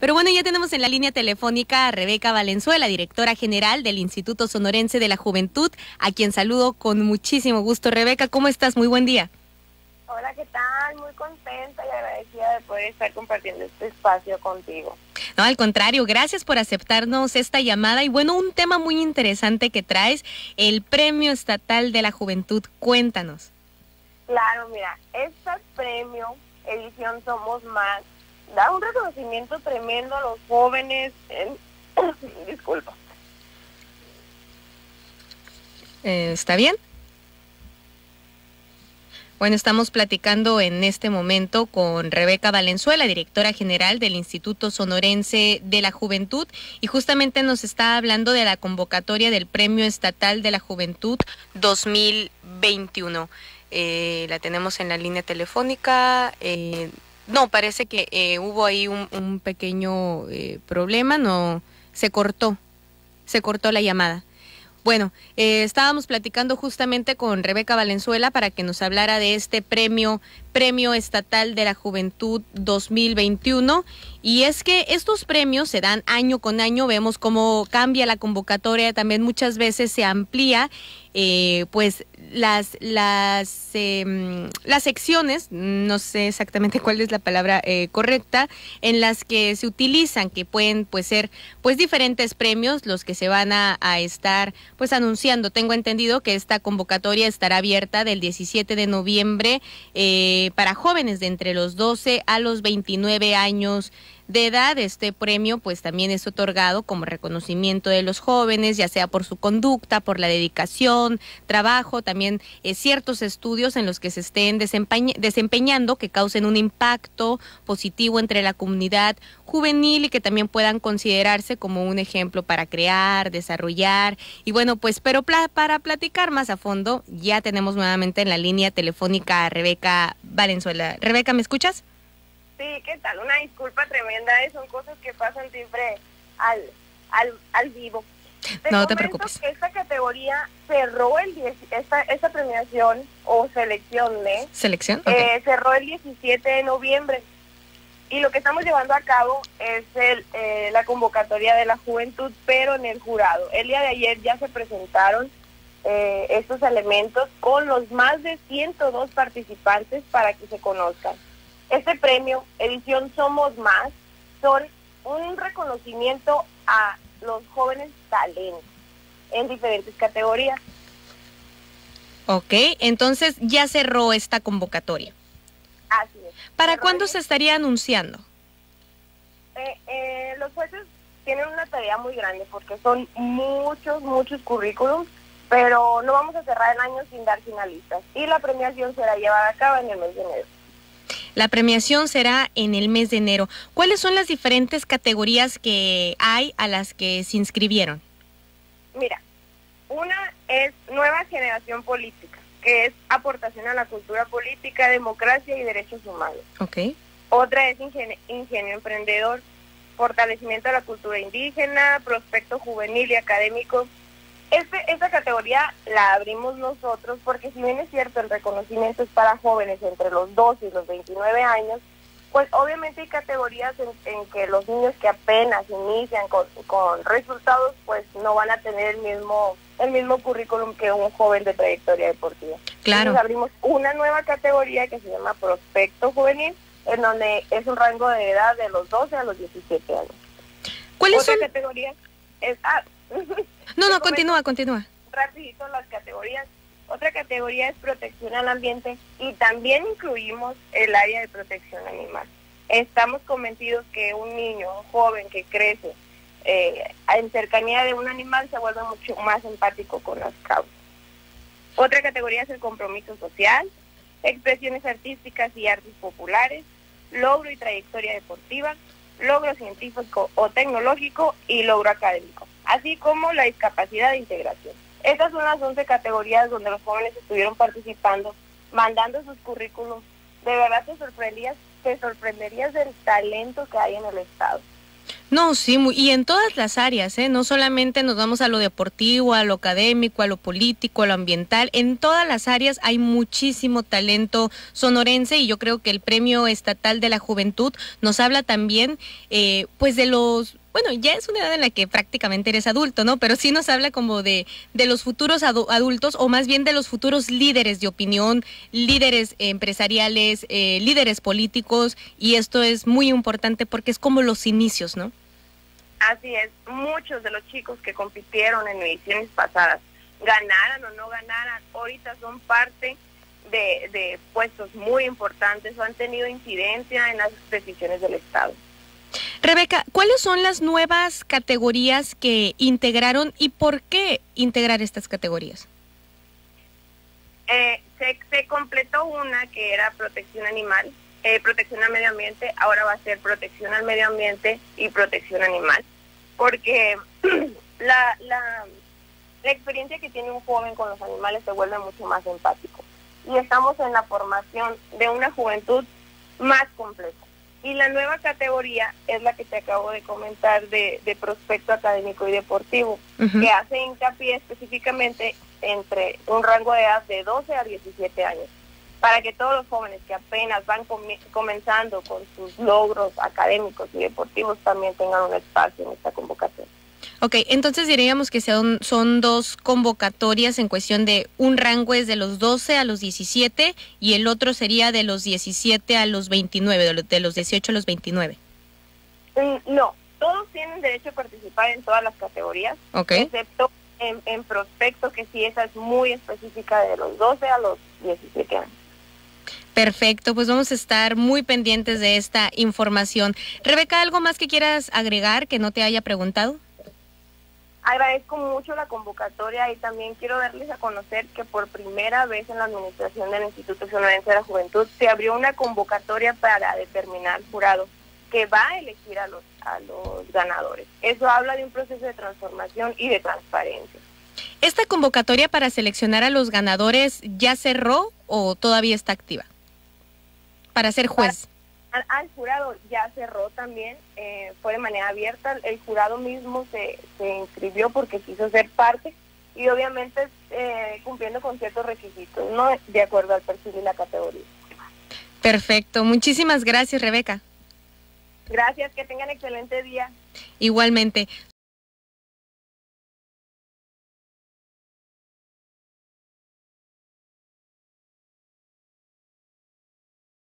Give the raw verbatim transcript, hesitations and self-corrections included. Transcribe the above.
Pero bueno, ya tenemos en la línea telefónica a Rebeca Valenzuela, directora general del Instituto Sonorense de la Juventud, a quien saludo con muchísimo gusto. Rebeca, ¿cómo estás? Muy buen día. Hola, ¿qué tal? Muy contenta y agradecida de poder estar compartiendo este espacio contigo. No, al contrario, gracias por aceptarnos esta llamada. Y bueno, un tema muy interesante que traes, el Premio Estatal de la Juventud. Cuéntanos. Claro, mira, este premio, edición Somos Más, da un reconocimiento tremendo a los jóvenes en... Disculpa. Eh, ¿Está bien? Bueno, estamos platicando en este momento con Rebeca Valenzuela, directora general del Instituto Sonorense de la Juventud, y justamente nos está hablando de la convocatoria del Premio Estatal de la Juventud dos mil veintiuno. Eh, la tenemos en la línea telefónica. Eh, no, parece que eh, hubo ahí un, un pequeño eh, problema, no, se cortó, se cortó la llamada. Bueno, eh, estábamos platicando justamente con Rebeca Valenzuela para que nos hablara de este premio, Premio Estatal de la Juventud dos mil veintiuno, y es que estos premios se dan año con año, vemos cómo cambia la convocatoria, también muchas veces se amplía, eh, pues las las eh, las secciones, no sé exactamente cuál es la palabra eh, correcta, en las que se utilizan, que pueden pues ser pues diferentes premios los que se van a, a estar pues anunciando. Tengo entendido que esta convocatoria estará abierta del diecisiete de noviembre eh, para jóvenes de entre los doce a los veintinueve años de edad. Este premio pues también es otorgado como reconocimiento de los jóvenes, ya sea por su conducta, por la dedicación, trabajo, también eh, ciertos estudios en los que se estén desempeñ desempeñando que causen un impacto positivo entre la comunidad juvenil y que también puedan considerarse como un ejemplo para crear, desarrollar. Y bueno, pues pero pla para platicar más a fondo, ya tenemos nuevamente en la línea telefónica a Rebeca Valenzuela. Rebeca, ¿me escuchas? Sí, ¿qué tal? Una disculpa tremenda, ¿eh? Son cosas que pasan siempre al, al, al vivo. Te no te comento preocupes. que esta categoría cerró el diez, esta, esta premiación o selección de... ¿Selección? Okay. Eh, cerró el diecisiete de noviembre. Y lo que estamos llevando a cabo es el, eh, la convocatoria de la juventud, pero en el jurado. El día de ayer ya se presentaron eh, estos elementos con los más de ciento dos participantes para que se conozcan. Este premio, edición Somos Más, son un reconocimiento a los jóvenes talentos en diferentes categorías. Ok, entonces ya cerró esta convocatoria. Así es. ¿Para cerró cuándo el... se estaría anunciando? Eh, eh, los jueces tienen una tarea muy grande porque son muchos, muchos currículums, pero no vamos a cerrar el año sin dar finalistas. Y la premiación será llevada a cabo en el mes de enero. La premiación será en el mes de enero. ¿Cuáles son las diferentes categorías que hay a las que se inscribieron? Mira, una es Nueva Generación Política, que es aportación a la cultura política, democracia y derechos humanos. Okay. Otra es Ingenio, ingenio Emprendedor, fortalecimiento de la cultura indígena, prospecto juvenil y académico. Este, esta categoría la abrimos nosotros porque si bien es cierto el reconocimiento es para jóvenes entre los doce y los veintinueve años, pues obviamente hay categorías en, en que los niños que apenas inician con, con resultados pues no van a tener el mismo el mismo currículum que un joven de trayectoria deportiva. Claro. Entonces abrimos una nueva categoría que se llama Prospecto Juvenil, en donde es un rango de edad de los doce a los diecisiete años. ¿Cuáles Otra son? categoría es... Ah, no, no, continúa, continúa. Rapidito las categorías. Otra categoría es protección al ambiente y también incluimos el área de protección animal. Estamos convencidos que un niño, un joven que crece eh, en cercanía de un animal se vuelve mucho más empático con las causas. Otra categoría es el compromiso social, expresiones artísticas y artes populares, logro y trayectoria deportiva, logro científico o tecnológico y logro académico, así como la discapacidad de integración. Estas son las once categorías donde los jóvenes estuvieron participando, mandando sus currículums. De verdad te sorprendías, te sorprenderías del talento que hay en el estado. No, sí, muy, y en todas las áreas, ¿eh? No solamente nos vamos a lo deportivo, a lo académico, a lo político, a lo ambiental, en todas las áreas hay muchísimo talento sonorense y yo creo que el Premio Estatal de la Juventud nos habla también, eh, pues de los... Bueno, ya es una edad en la que prácticamente eres adulto, ¿no? Pero sí nos habla como de, de los futuros adu adultos o más bien de los futuros líderes de opinión, líderes empresariales, eh, líderes políticos y esto es muy importante porque es como los inicios, ¿no? Así es, muchos de los chicos que compitieron en ediciones pasadas, ganaran o no ganaran, ahorita son parte de, de puestos muy importantes o han tenido incidencia en las decisiones del Estado. Rebeca, ¿cuáles son las nuevas categorías que integraron y por qué integrar estas categorías? Eh, se, se completó una que era protección animal, eh, protección al medio ambiente, ahora va a ser protección al medio ambiente y protección animal, porque la, la, la experiencia que tiene un joven con los animales se vuelve mucho más empático y estamos en la formación de una juventud más completa. Y la nueva categoría es la que te acabo de comentar de, de prospecto académico y deportivo, uh-huh. que hace hincapié específicamente entre un rango de edad de doce a diecisiete años, para que todos los jóvenes que apenas van com comenzando con sus logros académicos y deportivos también tengan un espacio en esta convocatoria. Ok, entonces diríamos que son, son dos convocatorias en cuestión de un rango es de los doce a los diecisiete y el otro sería de los diecisiete a los veintinueve, de los, de los dieciocho a los veintinueve. Mm, no, todos tienen derecho a participar en todas las categorías, okay. excepto en, en prospecto, que sí, esa es muy específica de los doce a los diecisiete años. Perfecto, pues vamos a estar muy pendientes de esta información. Rebeca, ¿algo más que quieras agregar que no te haya preguntado? Agradezco mucho la convocatoria y también quiero darles a conocer que por primera vez en la administración del Instituto Sonorense de la Juventud se abrió una convocatoria para determinar jurado que va a elegir a los, a los ganadores. Eso habla de un proceso de transformación y de transparencia. ¿Esta convocatoria para seleccionar a los ganadores ya cerró o todavía está activa? Para ser juez. Para Al, al jurado ya cerró también, eh, fue de manera abierta, el jurado mismo se, se inscribió porque quiso ser parte y obviamente eh, cumpliendo con ciertos requisitos, no de acuerdo al perfil y la categoría. Perfecto, muchísimas gracias, Rebeca. Gracias, que tengan excelente día. Igualmente.